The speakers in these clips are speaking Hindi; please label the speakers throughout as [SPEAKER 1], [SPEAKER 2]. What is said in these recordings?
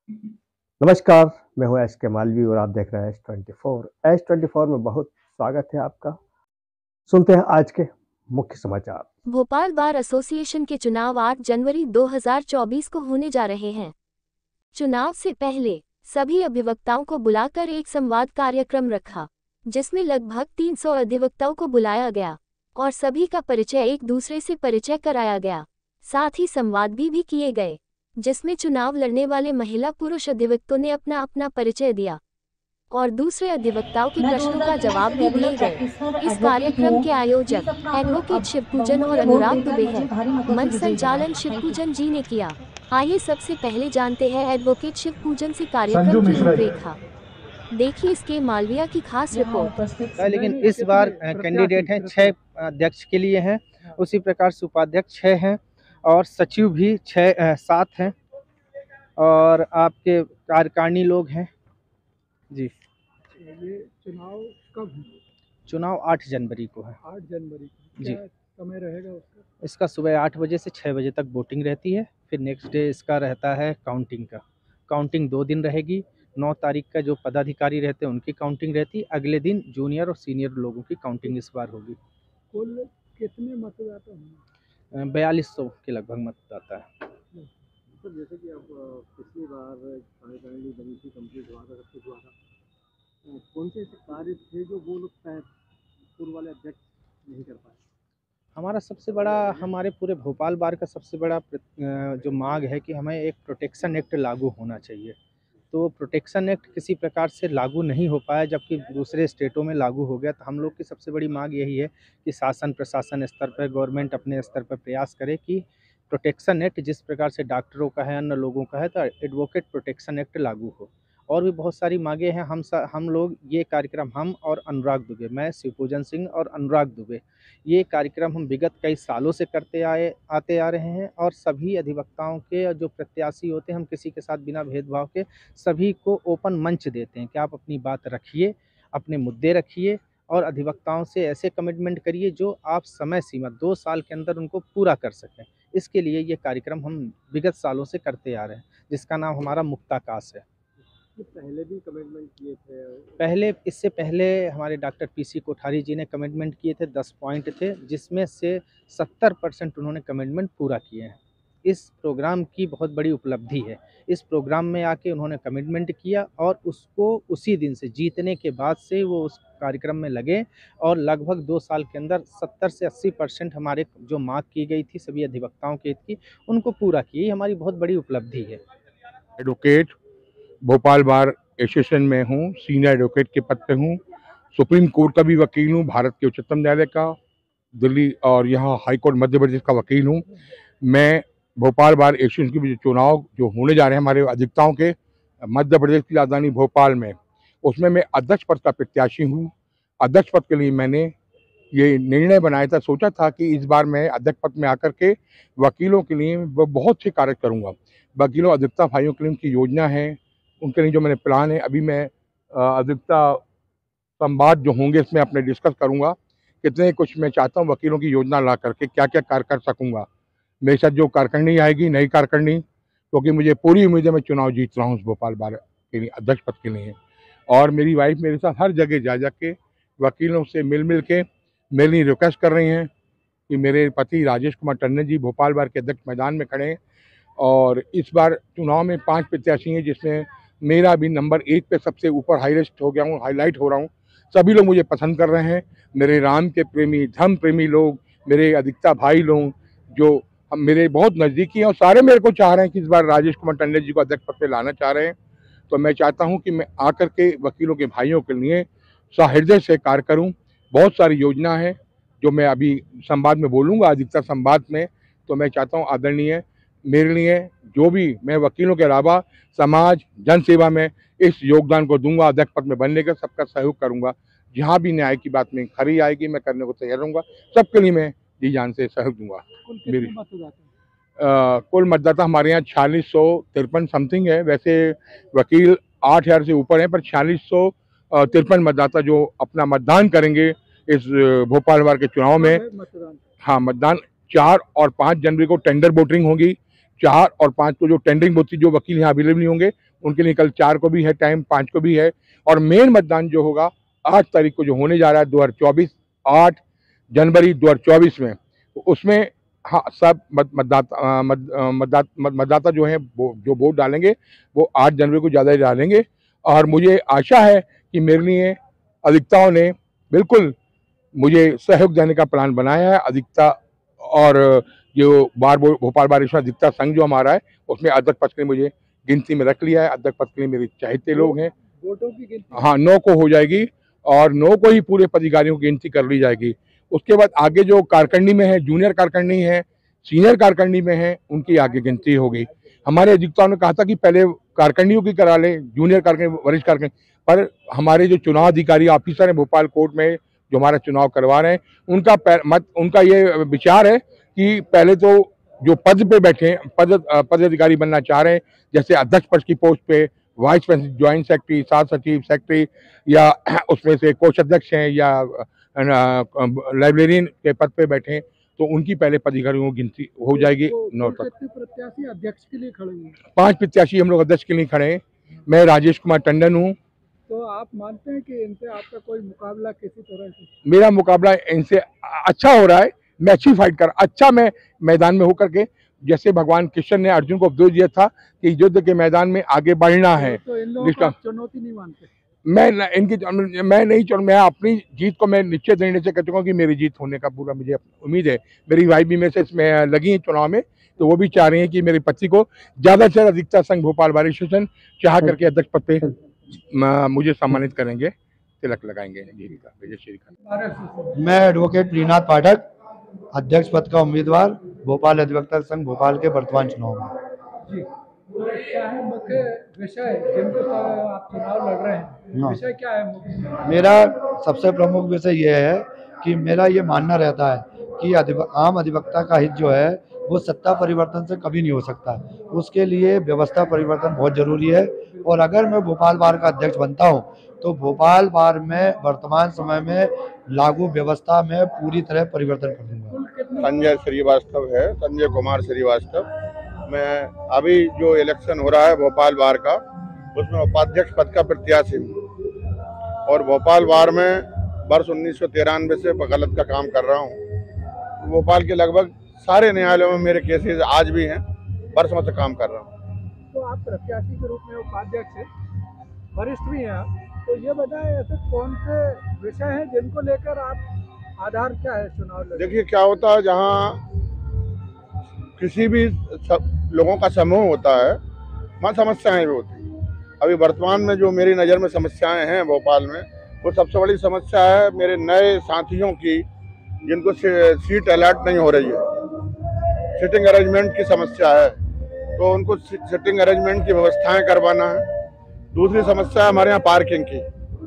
[SPEAKER 1] नमस्कार, मैं हूँ एस के मालवी और आप देख रहे हैं एस 24। एस 24 में बहुत स्वागत है आपका। सुनते हैं आज के मुख्य समाचार।
[SPEAKER 2] भोपाल बार एसोसिएशन के चुनाव 8 जनवरी 2024 को होने जा रहे हैं। चुनाव से पहले सभी अधिवक्ताओं को बुलाकर एक संवाद कार्यक्रम रखा, जिसमें लगभग 300 अधिवक्ताओं को बुलाया गया और सभी का परिचय एक दूसरे से परिचय कराया गया। साथ ही संवाद भी किए गए, जिसमें चुनाव लड़ने वाले महिला पुरुष अधिवक्तों ने अपना अपना परिचय दिया और दूसरे अधिवक्ताओं के
[SPEAKER 3] मैं
[SPEAKER 2] प्रश्नों का
[SPEAKER 3] 2023
[SPEAKER 2] जवाब
[SPEAKER 3] से
[SPEAKER 2] भी
[SPEAKER 3] रेगुलर
[SPEAKER 2] दिए गए।
[SPEAKER 3] प्रैक्टिशनर
[SPEAKER 2] इस
[SPEAKER 3] एडवोकेट
[SPEAKER 2] कार्यक्रम
[SPEAKER 3] हूँ।
[SPEAKER 2] के
[SPEAKER 3] ये
[SPEAKER 2] आयोजक
[SPEAKER 3] सब छात्र
[SPEAKER 2] एडवोकेट
[SPEAKER 3] अब
[SPEAKER 2] शिवपूजन और
[SPEAKER 3] बहुमूल्य वोट
[SPEAKER 2] अनुराग
[SPEAKER 3] देकर
[SPEAKER 2] दुबे
[SPEAKER 3] मुझे
[SPEAKER 2] हैं।
[SPEAKER 3] भारी मतों से
[SPEAKER 2] मंच
[SPEAKER 3] विजयी
[SPEAKER 2] संचालन
[SPEAKER 3] बनाया। Thank you.
[SPEAKER 2] शिवपूजन जी ने किया। आइए सबसे पहले जानते हैं एडवोकेट शिवपूजन से कार्यक्रम
[SPEAKER 4] संजू
[SPEAKER 2] की
[SPEAKER 4] मिश्रा जी।
[SPEAKER 2] रूपरेखा। देखिए इसके मालविया की खास
[SPEAKER 3] यहाँ
[SPEAKER 2] रिपोर्ट।
[SPEAKER 3] उपस्थित
[SPEAKER 5] लेकिन इस बार कैंडिडेट हैं 6 अध्यक्ष के लिए हैं, उसी प्रकार से उपाध्यक्ष 6 हैं और सचिव भी 7 हैं और आपके कार्यकारिणी लोग हैं जी।
[SPEAKER 4] ये चुनाव कब है?
[SPEAKER 5] चुनाव 8 जनवरी को है
[SPEAKER 4] 8 जनवरी को।
[SPEAKER 5] जी।
[SPEAKER 4] क्या समय रहेगा उसका?
[SPEAKER 5] इसका सुबह 8 बजे से 6 बजे तक वोटिंग रहती है, फिर नेक्स्ट डे इसका रहता है काउंटिंग का। काउंटिंग 2 दिन रहेगी। 9 तारीख का जो पदाधिकारी रहते हैं उनकी काउंटिंग रहती है, अगले दिन जूनियर और सीनियर लोगों की काउंटिंग इस बार होगी।
[SPEAKER 4] कुल कितने मतदाता होंगे?
[SPEAKER 5] 4200 के लगभग मतदाता है।
[SPEAKER 4] सर, जैसे कि अब पिछली बार कार्यकारिणी बनी थी, कंप्लीट हुआ था, सब कुछ हुआ था, कौन से ऐसे कार्य थे जो वो लोग पूर्व वाले अध्यक्ष नहीं कर पाए?
[SPEAKER 5] हमारा सबसे बड़ा, हमारे पूरे भोपाल बार का सबसे बड़ा जो मांग है कि हमें एक प्रोटेक्शन एक्ट लागू होना चाहिए। तो प्रोटेक्शन एक्ट किसी प्रकार से लागू नहीं हो पाया, जबकि दूसरे स्टेटों में लागू हो गया। तो हम लोग की सबसे बड़ी मांग यही है कि शासन प्रशासन स्तर पर, गवर्नमेंट अपने स्तर पर प्रयास करे कि प्रोटेक्शन एक्ट जिस प्रकार से डॉक्टरों का है, अन्य लोगों का है, तो एडवोकेट प्रोटेक्शन एक्ट लागू हो। और भी बहुत सारी मांगे हैं। हम लोग ये कार्यक्रम, हम और अनुराग दुबे, मैं शिवपूजन सिंह और अनुराग दुबे, ये कार्यक्रम हम विगत कई सालों से आते आ रहे हैं और सभी अधिवक्ताओं के जो प्रत्याशी होते हैं, हम किसी के साथ बिना भेदभाव के सभी को ओपन मंच देते हैं कि आप अपनी बात रखिए, अपने मुद्दे रखिए और अधिवक्ताओं से ऐसे कमिटमेंट करिए जो आप समय सीमा 2 साल के अंदर उनको पूरा कर सकें। इसके लिए ये कार्यक्रम हम विगत सालों से करते आ रहे हैं, जिसका नाम हमारा मुक्ताकाश है।
[SPEAKER 4] पहले भी कमिटमेंट किए थे?
[SPEAKER 5] इससे पहले हमारे डॉक्टर पीसी कोठारी जी ने कमिटमेंट किए थे, 10 पॉइंट थे, जिसमें से 70% उन्होंने कमिटमेंट पूरा किए हैं। इस प्रोग्राम की बहुत बड़ी उपलब्धि है। इस प्रोग्राम में आके उन्होंने कमिटमेंट किया और उसको उसी दिन से, जीतने के बाद से वो उस कार्यक्रम में लगे और लगभग 2 साल के अंदर 70 से 80% हमारे जो मांग की गई थी सभी अधिवक्ताओं के हित की, उनको पूरा किया। ये हमारी बहुत बड़ी उपलब्धि है।
[SPEAKER 6] एडवोकेट भोपाल बार एसोसिएशन में हूँ, सीनियर एडवोकेट के पद पे हूँ। सुप्रीम कोर्ट का भी वकील हूँ, भारत के उच्चतम न्यायालय का, दिल्ली और यहाँ हाई कोर्ट मध्य प्रदेश का वकील हूँ। मैं भोपाल बार एसोसिएशन के चुनाव जो होने जा रहे हैं हमारे अधिवक्ताओं के मध्य प्रदेश की राजधानी भोपाल में, उसमें मैं अध्यक्ष पद का प्रत्याशी हूँ। अध्यक्ष पद के लिए मैंने ये निर्णय बनाया था, सोचा था कि इस बार मैं अध्यक्ष पद में आकर के वकीलों के लिए बहुत से कार्य करूँगा। वकीलों अधिवक्ता भाइयों के लिए उनकी योजना है, उनके लिए जो मैंने प्लान है, अभी मैं अधिवक्ता संवाद जो होंगे इसमें अपने डिस्कस करूंगा। कितने कुछ मैं चाहता हूं वकीलों की योजना ला करके क्या क्या कार्य कर सकूंगा। मेरे साथ जो कार्यकारिणी आएगी, नई कार्यकारिणी, क्योंकि मुझे पूरी उम्मीद है मैं चुनाव जीत रहा हूँ उस भोपाल बार के लिए अध्यक्ष पद के लिए। और मेरी वाइफ मेरे साथ हर जगह जा के वकीलों से मिल के मेरे लिए रिक्वेस्ट कर रही हैं कि मेरे पति राजेश कुमार टंडन जी भोपाल बार के अध्यक्ष मैदान में खड़े हैं। और इस बार चुनाव में 5 प्रत्याशी हैं, जिसमें मेरा भी नंबर 1 पे सबसे ऊपर हाईलाइट हो गया हूँ, हाईलाइट हो रहा हूँ। सभी लोग मुझे पसंद कर रहे हैं, मेरे राम के प्रेमी, धर्म प्रेमी लोग, मेरे अधिवक्ता भाई लोग जो हम मेरे बहुत नज़दीकी हैं, और सारे मेरे को चाह रहे हैं कि इस बार राजेश कुमार टंडन जी को अध्यक्ष पद पे लाना चाह रहे हैं। तो मैं चाहता हूँ कि मैं आकर के वकीलों के भाइयों के लिए सहृदय से कार्य करूँ। बहुत सारी योजना है जो मैं अभी संवाद में बोलूँगा, अधिवक्ता संवाद में। तो मैं चाहता हूँ आदरणीय, मेरे लिए जो भी, मैं वकीलों के अलावा समाज जन सेवा में इस योगदान को दूंगा, अध्यक्ष पद में बनने का सबका सहयोग करूंगा। जहां भी न्याय की बात में खरी आएगी मैं करने को तैयार रहूंगा, सबके लिए मैं जी जान से सहयोग दूंगा। मेरी कुल मतदाता हमारे यहाँ 4653 समथिंग है। वैसे वकील 8000 से ऊपर है, पर 4653 मतदाता जो अपना मतदान करेंगे इस भोपाल बार के चुनाव में। हाँ, मतदान 4 और 5 जनवरी को टेंडर वोटिंग होगी। 4 और 5 को जो टेंडरिंग होती, जो वकील यहाँ अवेलेबल नहीं होंगे उनके लिए कल 4 को भी है टाइम, 5 को भी है। और मेन मतदान जो होगा 8 तारीख को जो होने जा रहा है 2024, 8 जनवरी 2024 में, तो उसमें हाँ सब मतदाता जो हैं जो वोट डालेंगे वो 8 जनवरी को ज़्यादा ही डालेंगे। और मुझे आशा है कि मेरे लिए अधिकताओं ने बिल्कुल मुझे सहयोग देने का प्लान बनाया है। अधिकता और जो भोपाल बार अधिकता संघ जो हमारा है उसमें अध्यक्ष पद के लिए मुझे गिनती में रख लिया है। अध्यक्ष पद के लिए मेरे चाहते लोग हैं।
[SPEAKER 4] वोटों की गिनती
[SPEAKER 6] हाँ 9 को हो जाएगी और 9 को ही पूरे पदाधिकारियों की गिनती कर ली जाएगी। उसके बाद आगे जो कारकर्णी में है, जूनियर कारकर्णी है, सीनियर कारकर्णी में है, उनकी आगे गिनती होगी। हमारे अधिकताओं ने कहा था कि पहले कारकर्णियों की करा ले, जूनियर कारकर्णी, वरिष्ठ कारकर्णी, पर हमारे जो चुनाव अधिकारी ऑफिसर हैं भोपाल कोर्ट में जो हमारा चुनाव करवा रहे हैं, उनका ये विचार है कि पहले तो जो पद पे बैठे पदाधिकारी बनना चाह रहे हैं, जैसे अध्यक्ष पद की पोस्ट पे, वाइस प्रेसिडेंट, ज्वाइंट सेक्रेटरी, साथ सचिव, सेक्रेटरी, या उसमें से कोषाध्यक्ष हैं या लाइब्रेरियन के पद पे बैठे, तो उनकी पहले पदाधिकारियों की गिनती हो जाएगी। 9 तक
[SPEAKER 4] प्रत्याशी अध्यक्ष के लिए खड़े हैं,
[SPEAKER 6] 5 प्रत्याशी हम लोग अध्यक्ष के लिए खड़े हैं। मैं राजेश कुमार टंडन हूँ।
[SPEAKER 4] तो आप मानते हैं कि इनसे आपका कोई मुकाबला किसी तरह से?
[SPEAKER 6] मेरा मुकाबला इनसे अच्छा हो रहा है। मैं अच्छी फाइट कर, अच्छा मैं मैदान में होकर के, जैसे भगवान कृष्ण ने अर्जुन को उपदेश दिया था कि युद्ध के मैदान में आगे बढ़ना है।
[SPEAKER 4] तो इन लोगों को आप चुनौती नहीं मानते? मैं अपनी जीत को मैं निश्चित रहने से कहता हूँ कि मेरी जीत होने का पूरा मुझे उम्मीद है। मेरी वाइफ भी मेरे से इसमें लगी है चुनाव में, तो वो भी चाह रही है कि मेरी पति को ज़्यादा से ज़्यादा अधिकता संघ भोपाल बार एसोसिएशन चाह करके अध्यक्ष पद पे मुझे सम्मानित करेंगे, तिलक लगाएंगे।
[SPEAKER 3] मैं एडवोकेट प्रीनाथ पाठक, अध्यक्ष पद का उम्मीदवार, भोपाल अधिवक्ता संघ भोपाल के वर्तमान चुनाव में।
[SPEAKER 4] जी, तो क्या है मुख्य विषय जिनको आप चुनाव लड़ रहे हैं, विषय क्या है मुख्य?
[SPEAKER 3] मेरा सबसे प्रमुख विषय यह है कि मेरा ये मानना रहता है कि आम अधिवक्ता का हित जो है वो सत्ता परिवर्तन से कभी नहीं हो सकता। उसके लिए व्यवस्था परिवर्तन बहुत जरूरी है। और अगर मैं भोपाल बार का अध्यक्ष बनता हूं तो भोपाल बार में वर्तमान समय में लागू व्यवस्था में पूरी तरह परिवर्तन कर दूंगा।
[SPEAKER 7] संजय श्रीवास्तव है, संजय कुमार श्रीवास्तव। मैं अभी जो इलेक्शन हो रहा है भोपाल बार का, उसमें उपाध्यक्ष पद का प्रत्याशी हूँ और भोपाल बार में वर्ष 1993 से वकालत का काम कर रहा हूँ। भोपाल के लगभग सारे न्यायालयों में मेरे केसेस आज भी हैं, वर्षों से काम कर रहा हूँ।
[SPEAKER 4] तो आप प्रत्याशी के रूप में उपाध्यक्ष हैं, वरिष्ठ भी हैं आप, तो ये बताएं ऐसे कौन से विषय हैं जिनको लेकर आप, आधार क्या है चुनाव लड़ने?
[SPEAKER 7] देखिए क्या होता है, जहाँ किसी भी लोगों का समूह होता है वहाँ समस्याएं भी होती हैं। अभी वर्तमान में जो मेरी नज़र में समस्याएं हैं भोपाल में, वो सबसे बड़ी समस्या है मेरे नए साथियों की जिनको सीट अलॉट नहीं हो रही है। सिटिंग अरेंजमेंट की समस्या है, तो उनको सिटिंग अरेंजमेंट की व्यवस्थाएं करवाना है। दूसरी समस्या है हमारे यहाँ पार्किंग की,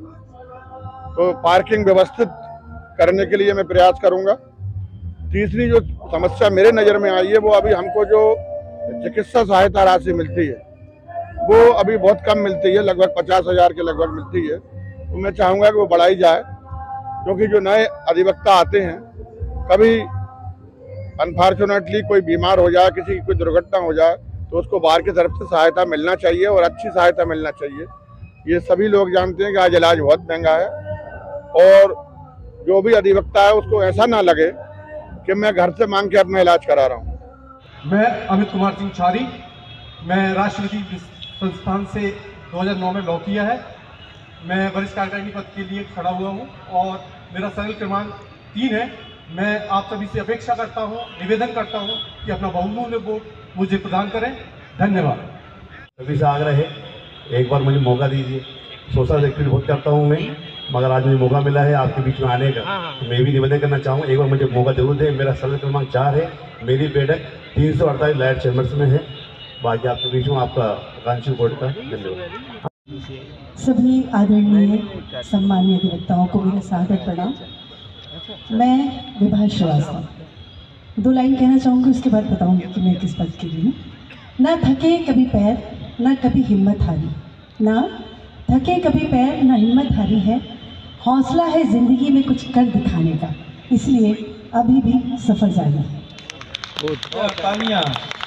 [SPEAKER 7] तो पार्किंग व्यवस्थित करने के लिए मैं प्रयास करूंगा। तीसरी जो समस्या मेरे नज़र में आई है, वो अभी हमको जो चिकित्सा सहायता राशि मिलती है वो अभी बहुत कम मिलती है, लगभग 50,000 के लगभग मिलती है। तो मैं चाहूँगा कि वो बढ़ाई जाए, क्योंकि जो नए अधिवक्ता आते हैं, कभी अनफॉर्चुनेटली कोई बीमार हो जाए, किसी की कोई दुर्घटना हो जाए, तो उसको बार की तरफ से सहायता मिलना चाहिए और अच्छी सहायता मिलना चाहिए। ये सभी लोग जानते हैं कि आज इलाज बहुत महंगा है, और जो भी अधिवक्ता है उसको ऐसा ना लगे कि मैं घर से मांग के अपना इलाज करा रहा हूँ।
[SPEAKER 8] मैं अमित कुमार सिंह छारी, मैं राष्ट्रपति संस्थान से 2009 में लॉ किया है। मैं वरिष्ठ कार्यकारिणी पद के लिए खड़ा हुआ हूँ और मेरा सरल क्रमांक 3 है। मैं आप सभी से अपेक्षा करता हूँ, निवेदन करता हूँ कि अपना बहुमूल्य वोट मुझे प्रदान करें। धन्यवाद।
[SPEAKER 9] सभी से आग्रह है, एक बार मुझे मौका दीजिए। सोशल एक्टिविटी बहुत करता हूँ मैं, मगर आज मुझे मौका मिला है आपके बीच में आने का, तो मैं भी निवेदन करना चाहूँ, एक बार मुझे मौका जरूर दें। मेरा सर्वे क्रमांक 4 है, मेरी बैठक 348 लाइट चैम्बर्स में है। बाकी आपके बीच में आपका आकांक्षी वोट का धन्यवाद।
[SPEAKER 10] सभी आदरणीय सम्मानीय अधिवक्ताओं को मेरा सादर प्रणाम। मैं विभा श्रीवास्तव 2 लाइन कहना चाहूँगी, उसके बाद बताऊँगी कि मैं किस पद के लिए हूँ। ना थके कभी पैर, ना कभी हिम्मत हारी, ना थके कभी पैर, ना हिम्मत हारी है। हौसला है ज़िंदगी में कुछ कर दिखाने का, इसलिए अभी भी सफ़र जारी है।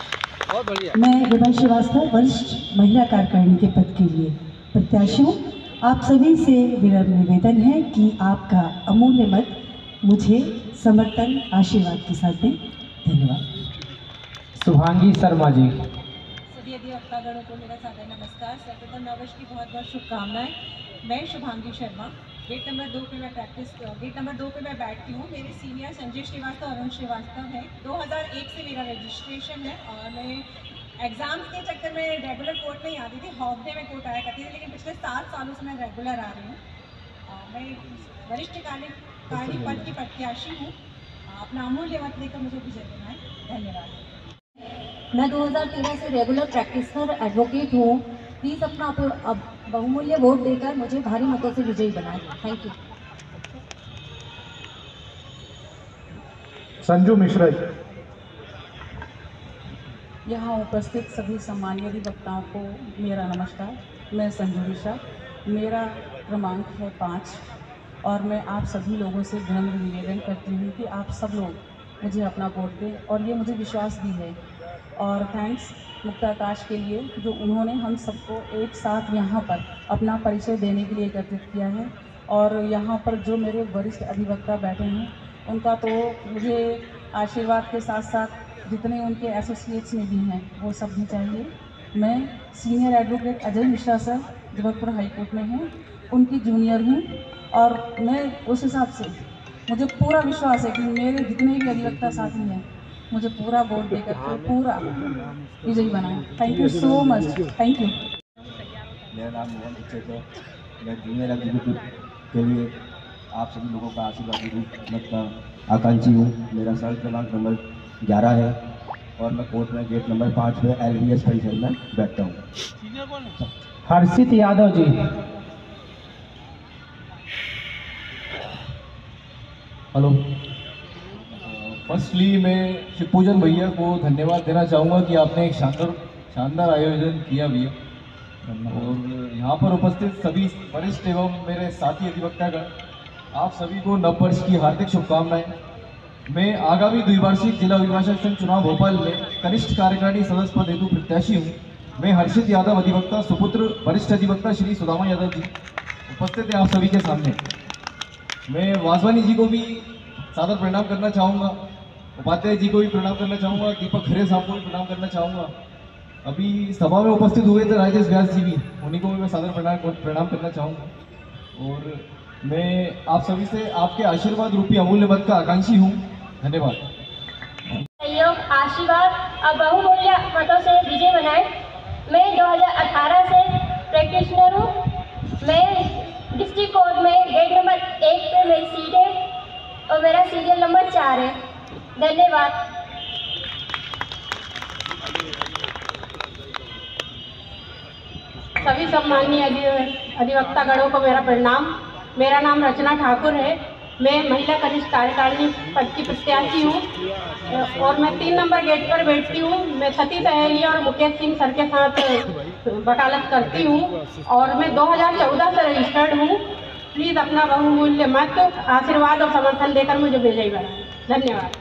[SPEAKER 10] मैं विभा श्रीवास्तव वरिष्ठ महिला कार्यकारिणी के पद के लिए प्रत्याशी हूँ। आप सभी से विनम्र निवेदन है कि आपका अमूल्य मत मुझे समर्थन आशीर्वाद के साथ दें। धन्यवाद।
[SPEAKER 5] शुभांगी शर्मा जी।
[SPEAKER 11] सभी अधिवक्तागणों को मेरा सादर नमस्कार। सर्वप्रथम नववर्ष की बहुत बहुत शुभकामनाएं। मैं शुभांगी शर्मा, गेट नंबर 2 पे मैं बैठती हूँ। मेरे सीनियर संजय श्रीवास्तव, अरुण श्रीवास्तव हैं। 2001 से मेरा रजिस्ट्रेशन है और मैं एग्ज़ाम्स के चक्कर में रेगुलर कोर्ट नहीं आती थी, हाफ डे में कोर्ट आया करती थी, लेकिन पिछले 7 सालों से मैं रेगुलर आ रही हूँ। मैं वरिष्ठ कार्यकारिणी पद की प्रत्याशी हूँ। अपना अमूल्य मत लेकर मुझे विजय बनाएं। धन्यवाद।
[SPEAKER 12] मैं 2013 से रेगुलर प्रैक्टिशनर एडवोकेट हूँ। प्लीज़ अपना बहुमूल्य वोट देकर मुझे भारी मतों से विजयी बनाएं। Thank you.
[SPEAKER 5] संजू मिश्रा।
[SPEAKER 13] यहाँ उपस्थित सभी सम्मानीय अधिवक्ताओं को मेरा नमस्कार। मैं संजू मिश्रा, मेरा क्रमांक है 5 और मैं आप सभी लोगों से विनम्र निवेदन करती हूँ कि आप सब लोग मुझे अपना वोट दें और ये मुझे विश्वास भी है। और थैंक्स मुक्ताकाश के लिए जो उन्होंने हम सबको एक साथ यहाँ पर अपना परिचय देने के लिए एकत्रित किया है। और यहाँ पर जो मेरे वरिष्ठ अधिवक्ता बैठे हैं उनका तो मुझे आशीर्वाद के साथ साथ जितने उनके एसोसिएट्स में भी हैं वो सब भी चाहिए। मैं senior advocate Ajay Mishra sir Jabalpur high court में हैं, उनकी जूनियर हूँ और मैं उस हिसाब से मुझे पूरा विश्वास है कि मेरे जितने भी अधिवक्ता साथी हैं मुझे पूरा वोट देकर के पूरा विजयी बनाएं। Thank you so much. Thank you.
[SPEAKER 14] मेरा नाम मोहन दीक्षित है। मैं जूनियर एग्जीक्यूटिव के लिए आप सभी लोगों का आशीर्वाद मत का आकांक्षी हूँ। मेरा सर्व क्रमांक नंबर 11 है और मैं कोर्ट में गेट नंबर 5 में LBS परिसर में बैठता हूँ।
[SPEAKER 5] हर्षित यादव जी।
[SPEAKER 15] हेलो। फर्स्टली मैं शिवपूजन भैया को धन्यवाद देना चाहूँगा कि आपने एक शानदार आयोजन किया भी है। और यहाँ पर उपस्थित सभी वरिष्ठ एवं मेरे साथी अधिवक्तागण, आप सभी को नववर्ष की हार्दिक शुभकामनाएं। मैं आगामी द्विवार्षिक जिला अभिभाषक संघ चुनाव भोपाल में कनिष्ठ कार्यकारिणी सदस्य पद हेतु प्रत्याशी हूँ। मैं हर्षित यादव अधिवक्ता सुपुत्र वरिष्ठ अधिवक्ता श्री सुदामा यादव जी उपस्थित हैं आप सभी के सामने। मैं वासवानी जी को भी सादर प्रणाम करना चाहूँगा, उपाध्याय जी को भी प्रणाम करना चाहूँगा, दीपक खरे साहब को भी प्रणाम करना चाहूँगा। अभी सभा में उपस्थित हुए थे राजेश व्यास जी भी, उन्हीं को भी मैं सादर प्रणाम करना चाहूँगा। और मैं आप सभी से आपके आशीर्वाद रूपी अमूल्य मत का आकांक्षी हूँ। धन्यवाद।
[SPEAKER 16] सहयोग, आशीर्वाद और बहुमूल्य मतों से विजय बनाए। मैं 2018 से प्रैक्टिशनर हूँ। मैं डिस्ट्रिक्ट कोर्ट में गेट नंबर 1 पे मेरी सीट है और मेरा सीरियल नंबर 4 है। धन्यवाद।
[SPEAKER 17] सभी सम्मानीय अधिवक्तागणों को मेरा प्रणाम। मेरा नाम रचना ठाकुर है। मैं महिला कनिष्ठ कार्यकारिणी पद की प्रत्याशी हूँ और मैं 3 नंबर गेट पर बैठती हूँ। मैं सती सहेली और मुकेश सिंह सर के साथ वकालत करती हूँ और मैं 2014 से रजिस्टर्ड हूँ। प्लीज़ अपना बहुमूल्य मत, आशीर्वाद और समर्थन देकर मुझे विजयी बनाएं। धन्यवाद।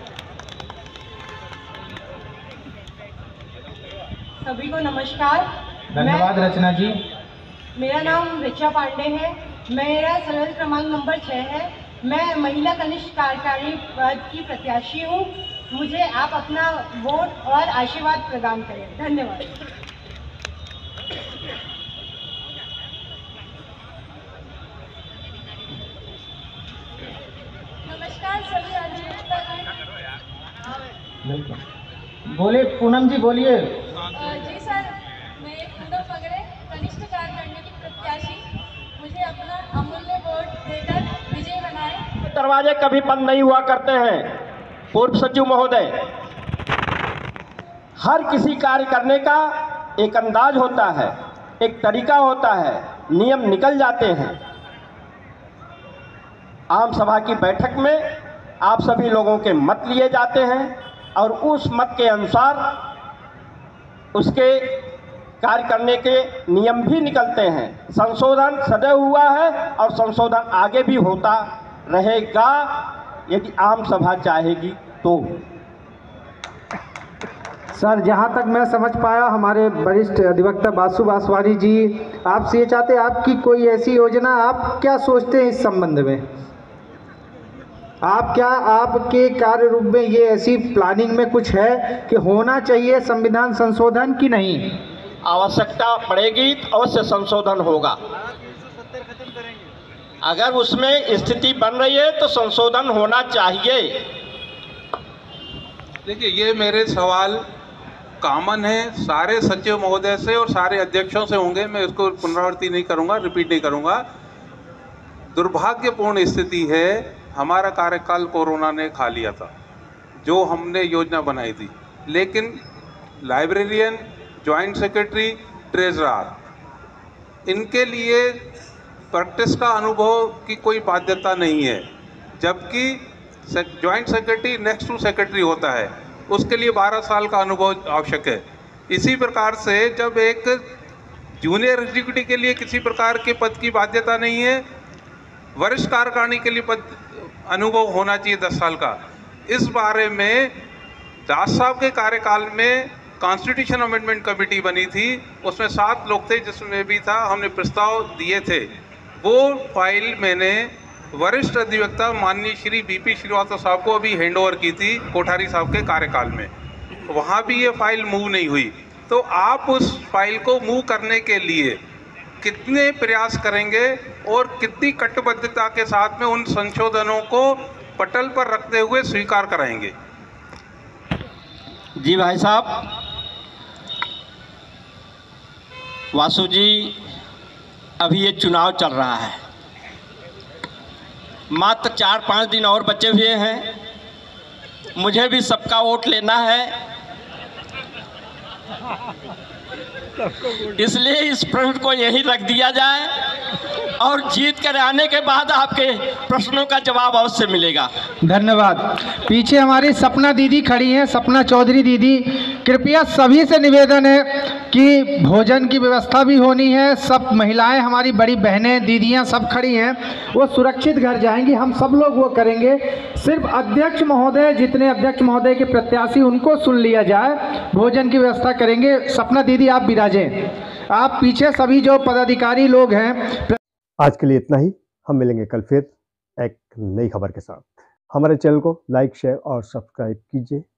[SPEAKER 17] सभी को नमस्कार।
[SPEAKER 5] धन्यवाद रचना जी।
[SPEAKER 17] मेरा नाम ऋचा पांडे है। मेरा सर्विस क्रमांक नंबर 6 है। मैं महिला कनिष्ठ कार्यकारिणी पद की प्रत्याशी हूँ। मुझे आप अपना वोट और आशीर्वाद प्रदान करें। धन्यवाद।
[SPEAKER 16] नमस्कार सभी अधिवक्तागण।
[SPEAKER 5] बोले पूनम जी, बोलिए।
[SPEAKER 16] जी सर, मैं पूनम मगरे कनिष्ठ कार्यकारिणी की प्रत्याशी। मुझे अपना अमूल्य वोट देकर विजय बनाए।
[SPEAKER 18] दरवाजे कभी बंद नहीं हुआ करते हैं। पूर्व सचिव महोदय, हर किसी कार्य करने का एक अंदाज होता है, एक तरीका होता है, नियम निकल जाते हैं। आम सभा की बैठक में आप सभी लोगों के मत लिए जाते हैं और उस मत के अनुसार उसके कार्य करने के नियम भी निकलते हैं। संशोधन सदैव हुआ है और संशोधन आगे भी होता रहेगा यदि आम सभा चाहेगी तो।
[SPEAKER 5] सर, जहाँ तक मैं समझ पाया, हमारे वरिष्ठ अधिवक्ता बासु बासवारी जी आपसे ये चाहते हैं, आपकी कोई ऐसी योजना, आप क्या सोचते हैं इस संबंध में? आपके कार्य रूप में ये ऐसी प्लानिंग में कुछ है कि होना चाहिए संविधान संशोधन की नहीं?
[SPEAKER 18] आवश्यकता पड़ेगी तो अवश्य संशोधन होगा। अगर उसमें स्थिति बन रही है तो संशोधन होना चाहिए।
[SPEAKER 19] देखिए, ये मेरे सवाल कॉमन है, सारे सचिव महोदय से और सारे अध्यक्षों से होंगे, मैं इसको पुनरावृत्ति नहीं करूंगा, रिपीट नहीं करूंगा। दुर्भाग्यपूर्ण स्थिति है, हमारा कार्यकाल कोरोना ने खा लिया था, जो हमने योजना बनाई थी, लेकिन लाइब्रेरियन, जॉइंट सेक्रेटरी, ट्रेजरर, इनके लिए प्रैक्टिस का अनुभव की कोई बाध्यता नहीं है, जबकि joint secretary next to secretary होता है, उसके लिए 12 साल का अनुभव आवश्यक है। इसी प्रकार से जब एक जूनियर एग्जीक्यूटिव के लिए किसी प्रकार के पद की बाध्यता नहीं है, वरिष्ठ कार्यकारिणी के लिए पद अनुभव होना चाहिए 10 साल का। इस बारे में दास साहब के कार्यकाल में कॉन्स्टिट्यूशन अमेंडमेंट कमेटी बनी थी, उसमें 7 लोग थे, जिसमें भी था, हमने प्रस्ताव दिए थे। वो फाइल मैंने वरिष्ठ अधिवक्ता माननीय श्री बीपी श्रीवास्तव साहब को अभी हैंडओवर की थी कोठारी साहब के कार्यकाल में, वहाँ भी ये फाइल मूव नहीं हुई। तो आप उस फाइल को मूव करने के लिए कितने प्रयास करेंगे और कितनी कटिबद्धता के साथ में उन संशोधनों को पटल पर रखते हुए स्वीकार कराएंगे?
[SPEAKER 18] जी भाई साहब, वासु जी, अभी ये चुनाव चल रहा है, मात्र 4-5 दिन और बचे हुए हैं, मुझे भी सबका वोट लेना है, इसलिए इस प्रश्न को यहीं रख दिया जाए और जीत कर आने के बाद आपके प्रश्नों का जवाब अवश्य मिलेगा।
[SPEAKER 5] धन्यवाद। पीछे हमारी सपना दीदी खड़ी हैं, सपना चौधरी दीदी, कृपया सभी से निवेदन है कि भोजन की व्यवस्था भी होनी है। सब महिलाएं, हमारी बड़ी बहनें, दीदियां सब खड़ी हैं, वो सुरक्षित घर जाएंगी, हम सब लोग वो करेंगे। सिर्फ अध्यक्ष महोदय, जितने अध्यक्ष महोदय के प्रत्याशी, उनको सुन लिया जाए, भोजन की व्यवस्था करेंगे। सपना दीदी आप विराजें, आप पीछे सभी जो पदाधिकारी लोग हैं।
[SPEAKER 1] आज के लिए इतना ही, हम मिलेंगे कल फिर एक नई खबर के साथ। हमारे चैनल को लाइक, शेयर और सब्सक्राइब कीजिए।